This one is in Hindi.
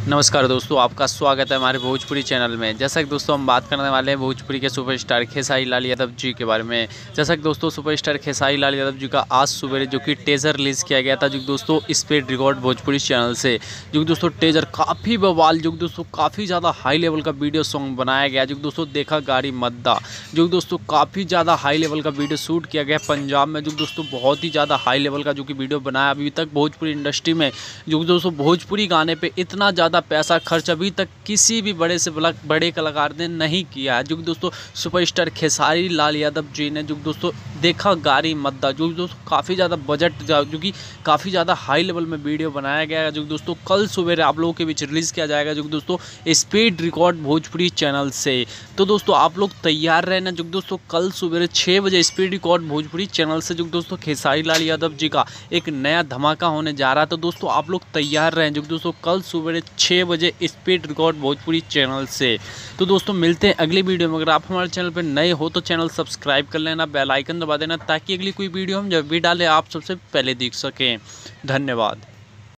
नमस्कार दोस्तों, आपका स्वागत है हमारे भोजपुरी चैनल में। जैसा कि दोस्तों हम बात करने वाले हैं भोजपुरी के सुपरस्टार खेसारी लाल यादव जी के बारे में। जैसा कि दोस्तों सुपरस्टार खेसारी लाल यादव जी का आज सुबह जो कि टेज़र रिलीज़ किया गया था, जो कि दोस्तों स्पीड रिकॉर्ड भोजपुरी चैनल से, जो कि दोस्तों टेज़र काफ़ी बवाल, जो कि दोस्तों काफ़ी ज़्यादा हाई लेवल का वीडियो सॉन्ग बनाया गया, जो कि दोस्तों देखा गाड़ी मद्दा, जो कि दोस्तों काफ़ी ज़्यादा हाई लेवल का वीडियो शूट किया गया पंजाब में, जो कि दोस्तों बहुत ही ज़्यादा हाई लेवल का जो कि वीडियो बनाया अभी तक भोजपुरी इंडस्ट्री में। जो कि दोस्तों भोजपुरी गाने पे इतना ज़्यादा पैसा खर्च अभी तक किसी भी बड़े से बड़े कलाकार ने नहीं किया है, जो कि दोस्तों सुपरस्टार खेसारी लाल यादव जी ने, जो कि दोस्तों देखा गाड़ी मद्दा, जो कि दोस्तों काफ़ी ज़्यादा बजट, जो कि काफ़ी ज़्यादा हाई लेवल में वीडियो बनाया गया है, जो कि दोस्तों कल सुबह आप लोगों के बीच रिलीज़ किया जाएगा, जो कि दोस्तों स्पीड रिकॉर्ड भोजपुरी चैनल से। तो दोस्तों आप लोग तैयार रहना, जो कि दोस्तों कल सुबह 6 बजे स्पीड रिकॉर्ड भोजपुरी चैनल से, जो कि दोस्तों खेसारी लाल यादव जी का एक नया धमाका होने जा रहा है। तो दोस्तों आप लोग तैयार रहें, जो कि दोस्तों कल सुबह 6 बजे स्पीड रिकॉर्ड भोजपुरी चैनल से। तो दोस्तों मिलते हैं अगली वीडियो में। अगर आप हमारे चैनल पर नए हो तो चैनल सब्सक्राइब कर लेना, बेल आइकन दबा देना, ताकि अगली कोई वीडियो हम जब भी डालें आप सबसे पहले देख सकें। धन्यवाद।